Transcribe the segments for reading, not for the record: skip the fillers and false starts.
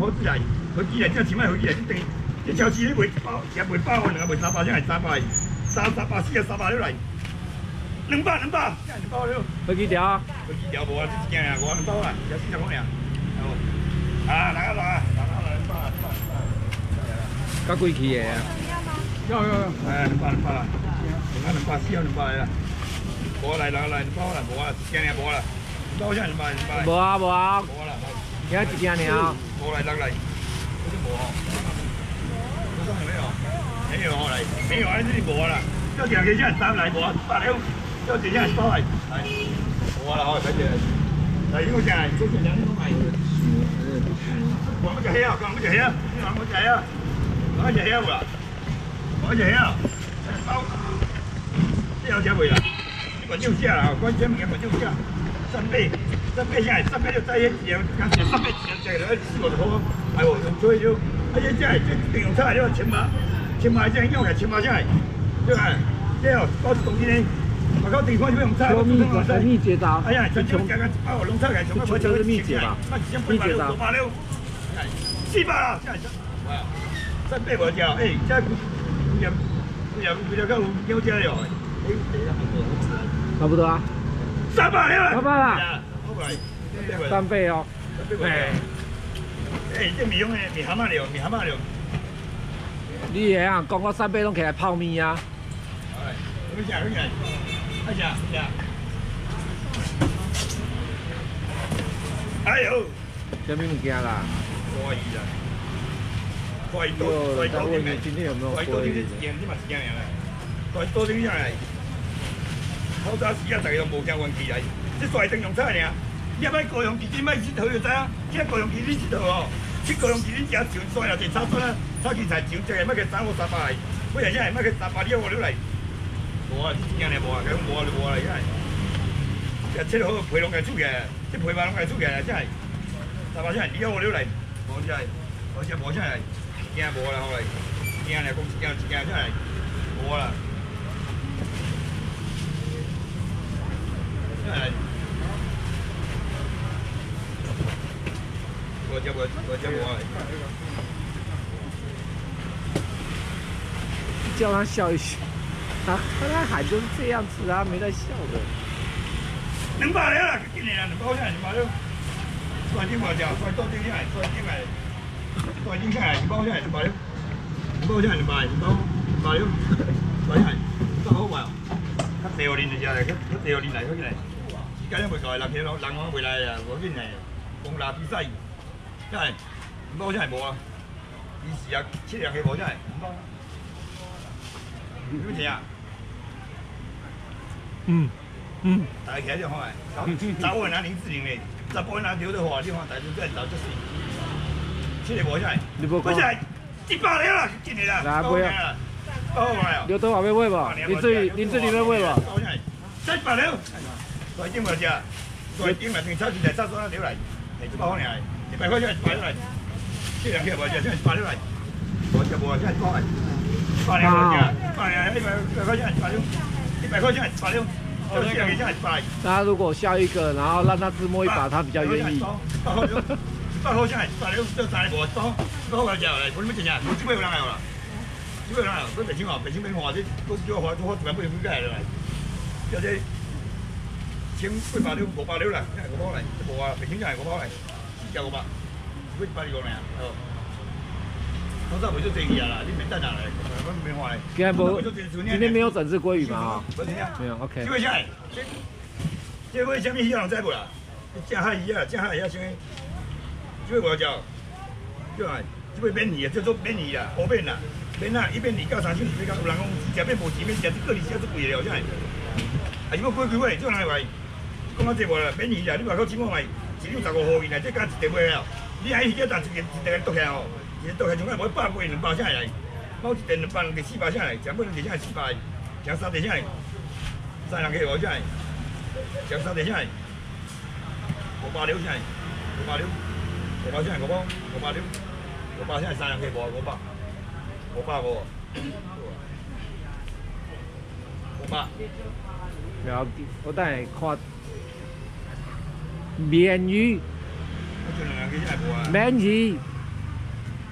好子来，飞机来，这前摆飞机来，这等这超市你卖包，也卖100万，两个卖300，现在300，340啊300了来，200，现在200了。 飞机条啊？ 飞机条无啊，这一件啊，200啊，才40块尔。啊，来啊！ 较贵气的啊？ 有，哎，200啦，200，4啊200啦。无来200啦，无啊，一件尔无啦，200现在200。 无啊，无啊。 无啦， 今一件尔。 5来6来，这是无哦。这没有，没有来，没有啊，这是无啦。要两个现在3来无啊，100了，要几件200来，无啦，好，快点。来，因为啥？这是2点钟买。我们就黑啊，我们就黑啊，我们就黑啊，我们就黑啊，我们就黑啊，包，这要吃未啦？你管就下啦，关键物件管就下，3倍下来，3倍就再一样，刚才3倍只了4-5块，哎呦，所以就，而且这定用菜了，1000这用来1000下来，对吧？这哦，包东西呢，我搞地方就用菜， 秘诀招。 哎呀，全部加个包弄菜来，全部是秘诀吧？秘诀招。 400啦，哇，300无交，哎，这几条够有交了， 差不多啊。 300了 300啦。3倍哦。 哎，这米用的米蛤蟆料。 你会啊？讲我3倍拢起来泡面啊？ 哎，快吃，快吃。哎呦！ 什么物件啦？ 花鱼啦，花鱼多丁的， 今天有没有花鱼？ 多丁的一件，你嘛一件尔啦。花鱼多丁下来，好早时啊，大家都无惊运气来，这甩灯用菜尔。你莫高雄旗你莫佚佗就知影，这高雄旗你佚佗哦，去高雄旗你食上甩啊，就炒蒜啊，炒芹菜上这个，莫去350、300来，我现在莫去300你5-6来。无啊，这一件尔无啊，讲无就无啦，现在。这切好皮拢家煮起来，这皮嘛拢家煮起来，真系。300现在2-5-6来，无真系，而且无真系，件无啦，后来件来讲一件真系无啦。真系。我这无啊。 叫他笑一笑，他喊就是这样子啊，没在笑的。 200了啦，今年200现在200了。酸丁麻椒，酸豆丁下来，酸丁来，酸丁下来，200下来200了，200下来200了，200下来，真好卖哦。较地互恁就食来，较地互恁来，好起来。时间都袂够，人王袂来啊，无紧来，公拉比赛，下来200下来无啊，20啊，7啊，无下来200。你要钱啊？大家起来就好哎，查某拿040嘞。查甫人留着话，你看大家在找就是，7个无下来，不下来100了啦，今年啦，100了，100块哦。 刘德华要买无？林志玲要买无 ？100了，大丁无食，大丁来平炒起来炒蒜了来，100块尔，100块现在100了来，这2块无食，现在100了来，无食无啊，现在100，100了无食，100了，100块现在100了，100块现在100了。 大家如果笑一个，然后让他自摸一把，他比较愿意。 100块现在100了，这3个无100块食来，我你要真正，我这边有人来啦，这边有人来，这北京哦，北京变化这，我叫我100不应该来，叫这1800了，500了啦，现在500来，无啊，北京现在500来，4500，我100了呢，哦。我早袂做生意啊啦，你免等下来，我免话嘞。 今天没有整只鲑鱼嘛？哈，没有 ，OK。 这位啥？这位什么鱼人知无啦？正海鱼啊，正海鱼啊，什么？这位我叫，叫啊，这位免鱼啊，叫做免鱼啦，好免啦，免啊，一免2到3小时，有人讲食免无钱，免食这个2小时贵了，真系。啊，如果贵贵这人来话，讲啊这无啦，免鱼啦，你外口起码卖1两15毫以内，这加一条尾了，你还鱼叫但一个剁起来哦。倒下从来无100块200下来，包一电200就400下来，全部人就下来400，将3地下来，3人去无下来，将3地下来，500了下来，500了，500下来500，500了，500下来3人去无500无，500。 了解，我等下看鲶鱼，鲶鱼。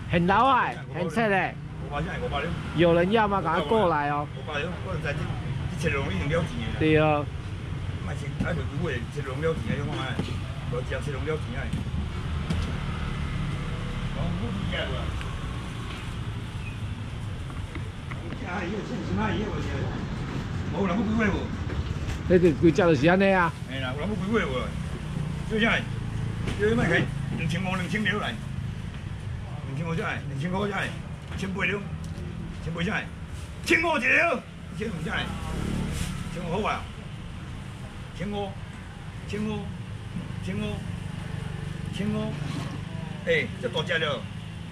很老矮，很脆嘞。 500了。 有人要吗？赶快过来哦。 500了，我就知这切龙已经了钱的。 对哦。 卖先爱卖几尾，切龙了钱的，你看下，无食切龙了钱的。讲不一样啦。啊，伊个先先买伊个无食。无人要几尾无？ 你就规只就是安尼啊。 嘿啦，有人要几尾无？做啥？叫伊卖开2500、2000了来。2000啥？2000块啥？1800了，1800啥？1500一了，1500啥？1500好啊，1500，哎，这大只了，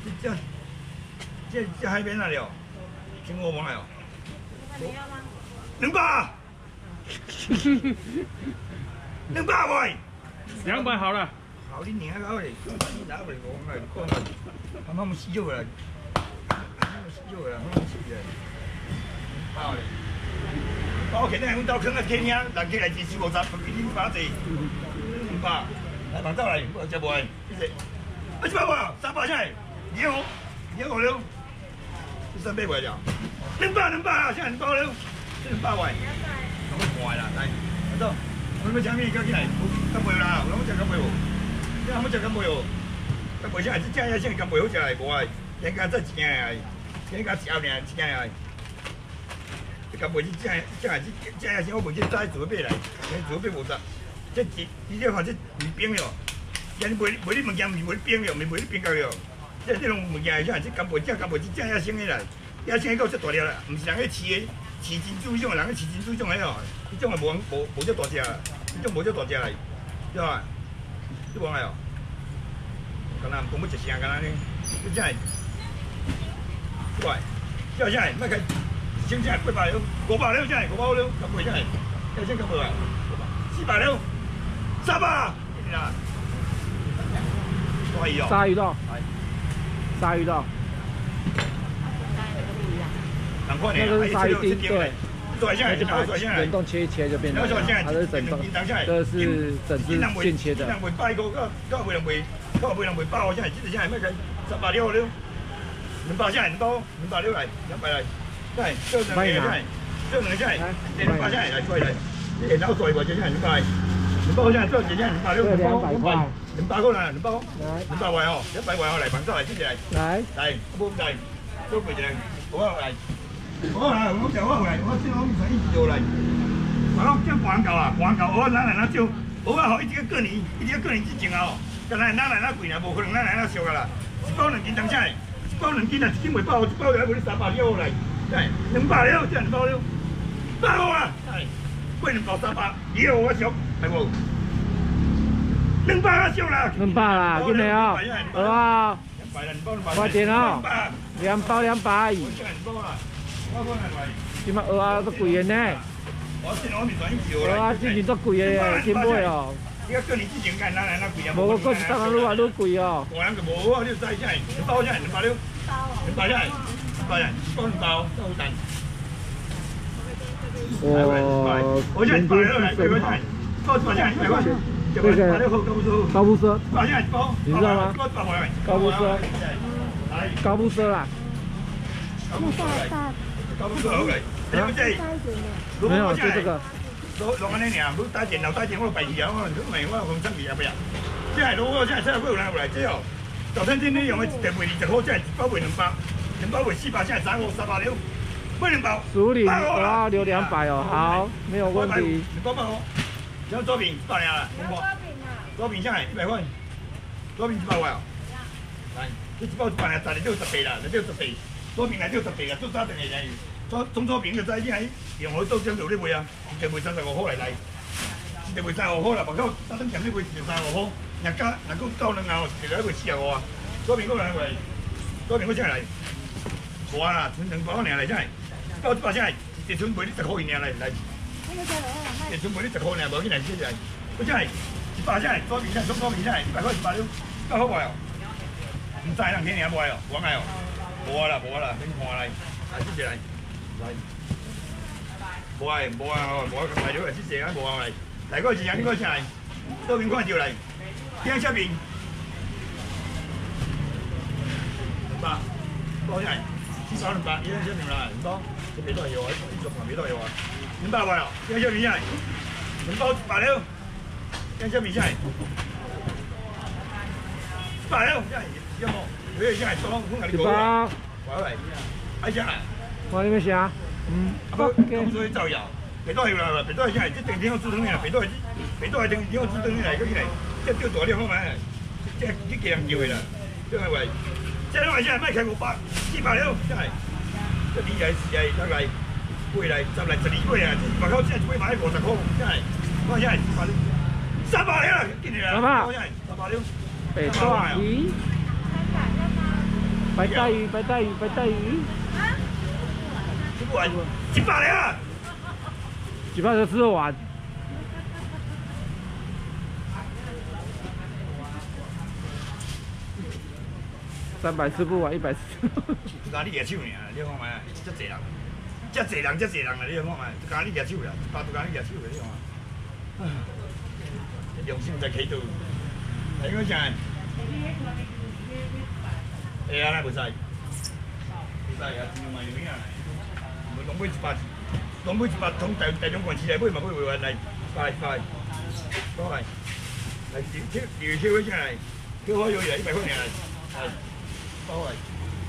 这海边来了，1500冇来哦。200。200喂 ，200好了。 好你娘个嘞，你拿回来我来讲啦，他妈冇死咗啦，冇死咗啦，冇死嘅，包嘞。包肯定阮兜坑啊，天兄，人家来支持50，比你把济，200，来房走来，我接无来，谢谢。啊，100哇，300啥？250了，这300块了，200啦，现在200了，200块，我看啦，来，走，我们前面叫起来，干袂啦，我们食干袂无？你阿要食干袂哦？干袂啥？这正也先干袂好食来，无啊，人家再一件来，人家食尔一件来。干袂这正也先我袂这早做买来，做买50，这你了看这未冰了，人卖你物件未冰了，未卖你冰到了，这种物件啥？这干袂这正也先的来，也先到这大条啦，唔是人去饲的，饲珍珠迄种，人去饲珍珠种的哦，迄种的无这大只啦，迄种无这大只来，对吧？你讲来哦，敢若讲要一声，敢若呢？你真系，喂，叫啥？莫开，先真系800了，500了真系500了，咁贵真系，要先咁贵啊？400了，300，啦，鲨鱼哦， 鲨鱼肉，鲨鱼肉，那个是鲨鱼丁，对。就把冷冻切一切就变成，它是整冻，这是整只现切的。 人袂摆个，到袂人袂包，现在这现在咩个300了，200下200了来，200来，来，这两个下，这两个下，200下来出来，你然后做一个就现在200下做几下200了 ，200块 ，200个啦，200块哦，100块哦来，房子来，谢谢来，来，不来，做几个，好啊来。我来，我叫我来，我先我传一条来。我讲叫广告啊，广告我咱来那少，我好一个过年之前哦，咱来那贵啊，无可能咱来那俗个啦。一包2斤当啥？一包2斤啊，一斤袂包，一包要无你300了来，对，200了，这2包了，100个啊，贵2包300，以后我俗，系无？200啊俗啦 ，200啦，今年哦，好啊，快点哦，2包200而已。今麦蚵仔都贵的呢，蚵仔之前都贵的，真买哦。无个是当然愈来愈贵哦。 我人就无好，你知啥？2包啥？200了，200啥？200呀，2包，够蛋。我现在100了来，100块，包100啥？100块。这个高布奢， 你知道吗？高布奢，高布奢啦。 高不高个？ 没有，就这个。 弄安尼尔，不打电脑打电话摆去啊！我红上去啊不呀？这系如果这系车会有人来这哦。早餐店你用的一袋卖20块，这系一包卖200，2包卖400，这系300了，卖2包。 熟龄我要留200哦，好，没有问题。 200哦，然后左边100啦，左边啥？100块，左边100块哦。来，这一包100啊，10就10倍啦，就10倍。左边来就10倍啦，做啥等下来？中左边就知你喺用海刀将做啲卖啊，一卖35块来，一卖35块啦，目到打灯店你卖35块，人家人讲到2后，一个卖45啊，左边个人来，左边个啥来？无啦，剩2包尔来，啥？一包100啥？一寸卖你10块尔来，一寸卖你10块尔，无紧来，这来，个啥？100啥？左边啥？左边啥？100块100了，9好卖哦，唔知人天尔卖哦，我卖哦。无啦，你看来，啊，谢谢来，无啊，来了，谢谢啊，无啊来，来个是啥？你个啥来？左边看就来，听下面，200， 包下来，700、200，一样小米啦，2包，这没多少油啊，一做没多少油啊，200块哦，一样小米下来，2包100了，一样小米下来，100了，下来，要么有下来装，我给你过来，过来，哎下来， 我你们写， 不，咁所以造谣，别多油啦，别多下来，这电天我煮汤的啦，别多电天我煮汤的来，过去来，这钓大了好嘛，这你给人叫的啦，对不对？ 这两位先卖开500、700了，真系。这2来、4来、6来、8来、10来、12尾啊！这外口现在一尾卖50块，真系。我现在300了啦，今年啦。我现在300了。 北大鱼。白带鱼，白带鱼，白带鱼。 吃不完，700了。 700就吃得完。 300吃不完，100吃。 就讲你举手尔，你看卖，遮济人，遮济人啦，你看卖，就讲你举手啦，100就讲你举手啦，你看嘛。良心在起度，应该啥？会啊，咱袂使，袂使啊，真嘛有影啦。拢买100，从大中县市来买嘛，买袂完来，100，过来，来2位下来，叫我油来100块尔来。 包来，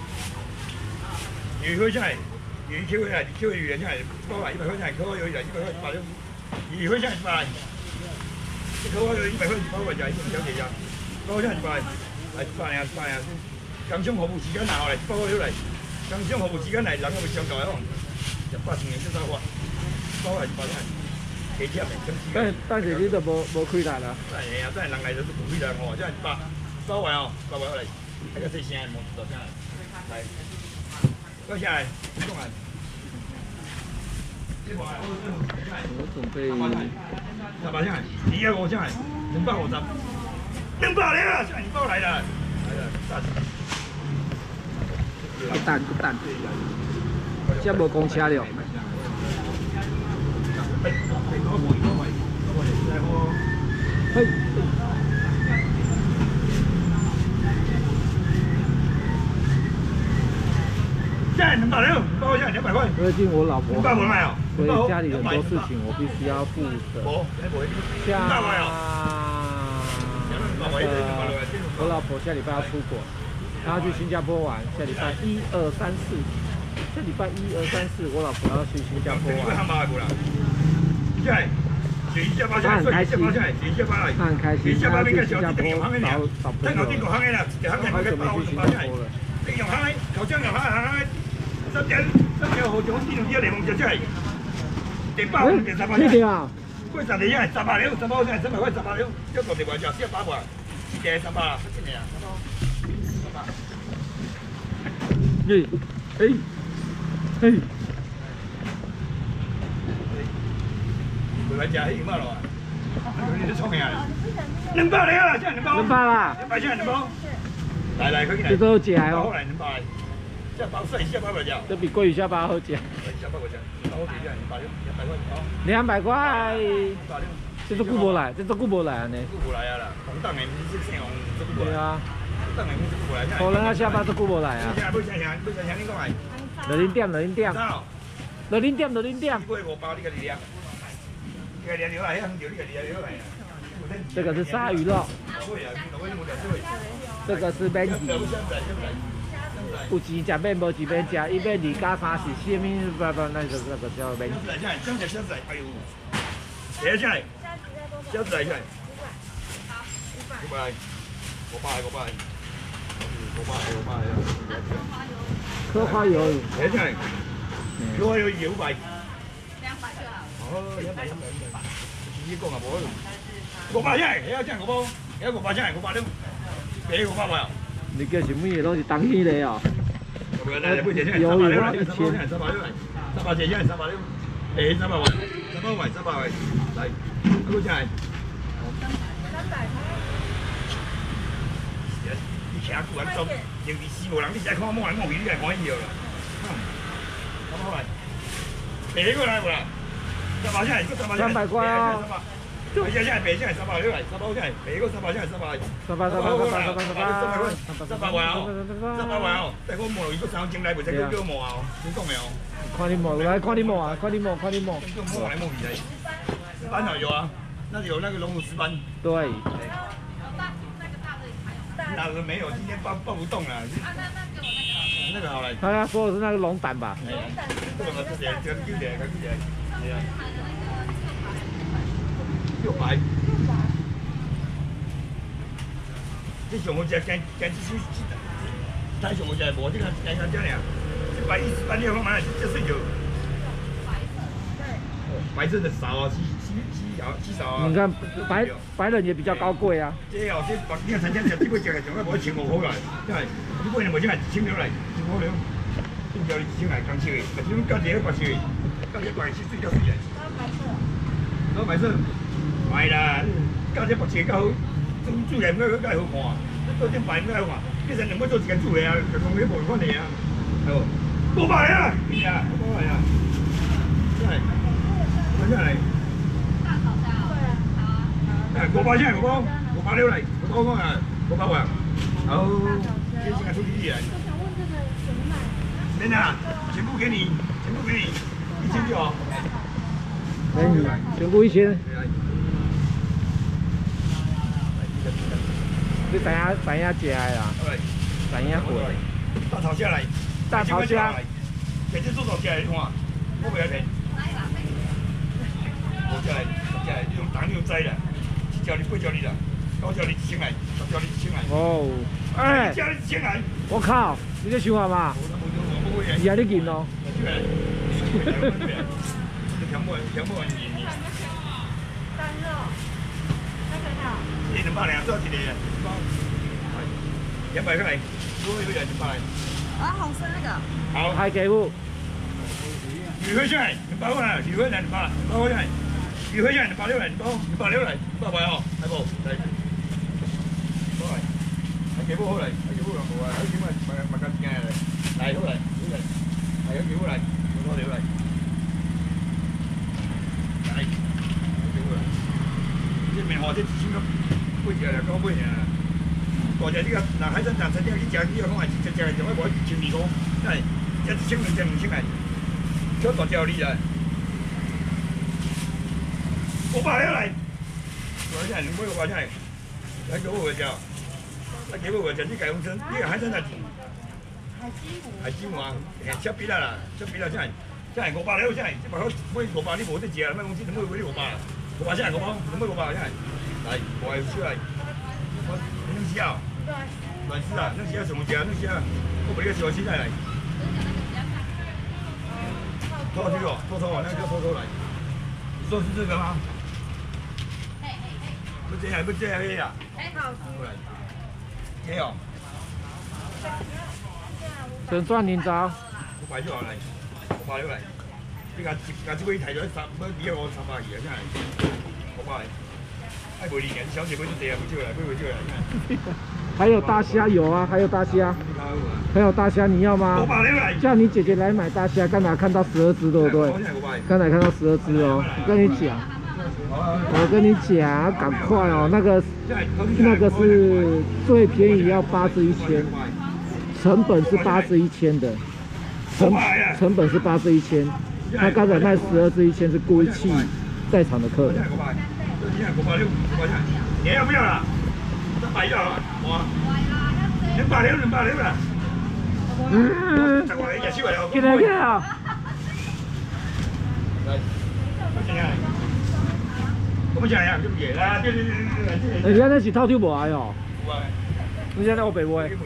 鱼会上来，鱼扣回来，扣鱼上来，包来100块上来，扣我有100块100了，鱼会上来100来，扣我有100块包回来，小姐姐，包上100来，100呀，工商服务时间拿来，包回来，工商服务时间来，人又未上到哦，100年就走法，包来100来，加贴的， 但是你都无开来啦。 哎呀，真系人来就是不开来哦，真系100，包完哦，100来。 那个最先摸到下来，来，坐下来，坐来。 我准备 300下来，250下来，250，200了，现在200来了， 不蛋，这无公车了。嘿。 现在200了，200块现在200块。 最近我老婆， 200我买哦， 所以家里很多事情我必须要负责。像我老婆下礼拜要出国，她要去新加坡玩，下礼拜1、2、3、4，下礼拜1、2、3、4，我老婆要去新加坡玩。她很开心，她很开心，她要去新加坡找朋友。好久没去新加坡了。 用行的，头先用行的，3条河上2条联盟就这系，第8号第300块，过10年啊，300了，300块300块300了，这个地方叫400块，一地300啦，真嘅啊，300。 嘿， 回来吃迄嘛咯，你创啥？200了，现在200啦，200现在2包。 来，快进来！ 这都好食哦。 好来200，下包算下包不了。 这比鲑鱼下巴好食。 下包不了，包好几200 200块。这都顾无来，这都顾无来安尼。 顾无来啊啦，红灯的你是姓红，这顾无来。对啊，红灯的你是顾无来。 可能啊下巴都顾无来啊。 现在不想你讲来。 2点。 5包你个2两，个2两来，遐条你个2两来啊。 这个是鲨鱼肉。这个是免鱼，有钱吃免，无钱免吃，伊免2加3是虾米？那个叫免。 哎呦，写下来，写下来，500， 科花鱿鱼， 写下来，科花鱿鱼500。200 就好。 哦，200，直接讲啊，无。500下来，还要这样5包，还要500下来，500了。 给500块哦！ 你叫什么嘢拢是当起的哦。 鱿鱼花1000，300姐姐300了，诶300块，300块，来，阿哥进来。你骑久啊，走平时死无人，你再看摸来摸去，你就欢喜了啦。300块，过来无啦？300块， 300块啊！ 现在白现在300六来，300现在白个300现在300。300万哦，300万哦，但我摸了一个3钟来，袂使叫叫摸啊哦，你讲没有？ 看你摸，来看你摸啊，看你摸，看你摸。 就摸来摸去的，石斑啊有啊，那有那个龙骨石斑。 对。 那个没有，今天抱不动了。那个好了。 他说的是那个龙胆吧？ 这个这个600。这上好食，干这太上好食，无这个干这尔。110你看嘛，这水就。白色的少啊，稀少啊。 你看白人也比较高贵啊。 这哦，这白你看餐厅食，你要食的上个无1500来，真系。你买两无这1000了来，1500了。一条1000来，刚切的，这种价钱白色的，价钱白色水较水的。老白色，买啦，价钱白色较好，煮来较好看，做点白较好看。其实两要做一间煮的啊，就讲迄无款的啊，系无？500啊，是啊，500啊，真系。真係，大炒價好啊。500先，500六嚟，500啊，500萬。好，這是個出力啊。我想問這個怎麼買？沒拿，全部給你，1000就好。 全部1000。你怎樣食的啦？怎樣過？ 大炒蝦來， 大炒蝦。 每次做炒蝦來，你看，我不要錢。5隻嚟，你用打你用摘啦，7條你8條你啦，9條你1000來，10條你1000來。哦，哎，1條你1000來。我靠，你在想話嘛？是啊，你見咯。 三肉，那个好。 你200兩，多少錢嚟？200塊嚟，多一個人200來。 我要紅色那個。 好， 還給我。 魚飛上嚟，200塊啦，魚飛嚟200，200塊上嚟。魚飛上嚟260嚟，260嚟，200塊哦，係冇，嚟，好嚟，係幾波好嚟，係幾波兩部啊，係幾蚊物價錢嚟，嚟好嚟，好嚟，係有幾波嚟，好多料嚟，嚟，幾波嚟，即係明河即係千個杯嘢嚟，高杯嘢啊，或者呢個嗱喺深圳曾經有啲隻呢個講係隻隻就可以攞12個，真係1千2隻5千嚟，超大隻有呢隻。500了来，我现在你买500下来，来给我个叫，来给我个叫，你改工程，你海参在海基湖啊，切比啦，切比啦，现在500了，现在这把好买500你无得食，买公司你买买500，500现在500，你买500现在，来我来出来，我能吃啊？软丝啊，能吃啊，什么吃啊？能吃啊？我不这个小青菜来，多少这个？多少啊？那个叫多少来？你说是这个吗？不这样，不这样呀？哎，好。过来，没有。 整转您招。 500就好来，500来。你甲这位抬咗要我300二啊，真係500。哎，袂离年，小姐买就这样，不就来，不就来。 还有大虾有啊，还有大虾，还有大虾，你要吗？叫你姐姐来买大虾，刚才看到12只，对不对？刚才看到12只哦，我跟你讲，赶快哦，那个是最便宜要8只1000，成本是8只1000的，成本是8只1000。他刚才卖12只1000是故意气在场的客人。 你要不要啦？300要啦，我200啦。 进来进来啊！ 我们讲呀，对不对？来，对。 你现在是套丢无啊哟？你现在我白买。来，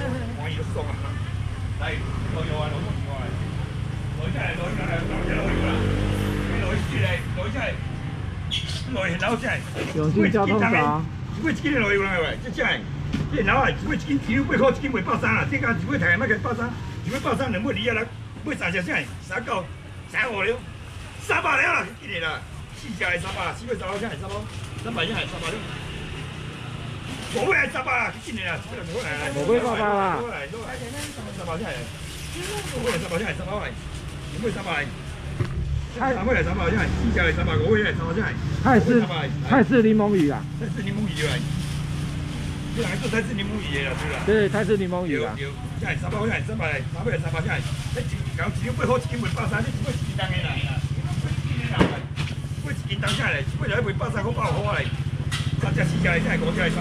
永信交通闸。 只买1斤落去啦喂，这正，这然后只买1斤2块800，1斤卖130啦，这家只买台卖个130，只买130，两买2啊啦，买3只正，39、35了，300了啦，一年啦，4只来300，4买300正300，300正系300了，5买系300啦，一年啦，5 买800啦 ，300正系，5买300正系300来，2买300。 3尾来300只，4只来300，5尾来300只。 泰式柠檬鱼啊。 泰式柠檬鱼来。这两个做泰式柠檬鱼的啦，对啦。 对，泰式柠檬鱼啊。 这300，这300来，3尾来300只。讲一斤8块，1斤卖130，你一斤当个来啦。一斤当下来，一尾来卖130块8块来。3只4只来，这5只来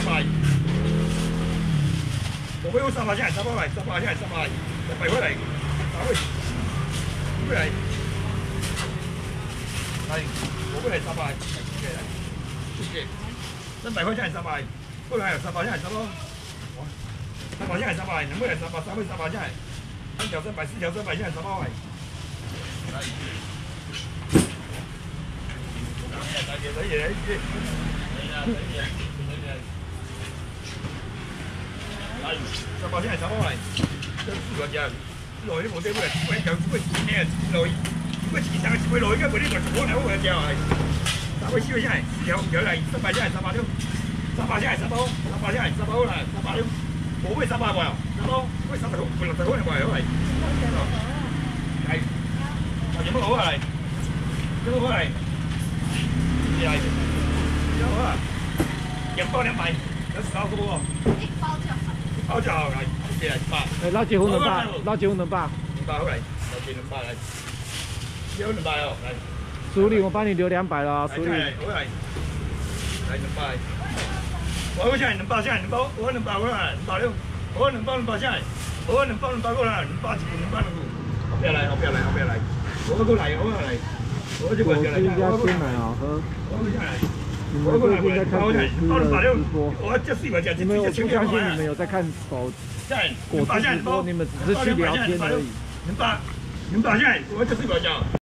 300。5尾有300只，300来，300只300来，100块来，3尾，5尾来。来，5尾来300，谢谢。300块钱300，过来300钱300，300钱300，两尾来300，3尾300钱，3条300，4条300钱300块。来，300钱300块，这4块钱，落去无得买，1条1斤呢，落去，1斤当1尾落去，个袂你个1两块条哎。3尾4尾钱，4条来300钱300两，300钱300，300钱300来300两，5尾300块哦，300，5尾30块，60块块好来。来，全部好来，全部好来，来，全部好啊，2包200，有10包不？一包就好来，谢谢100。 哎，老结婚2百，老结婚200。200 好来，老结200来，结婚200哦来。 苏里，我帮你留200了，苏里。 来200。我现在200钱，2包，我200过来，200两，我2包200钱，我2包200过来，200一斤，200两股。后边来，我过来，我就过来。 这家鲜奶好喝。你们最近在看果汁的直播？你们我不相信你们有在看果汁直播，你们只是去聊天而已。 200钱，我就是100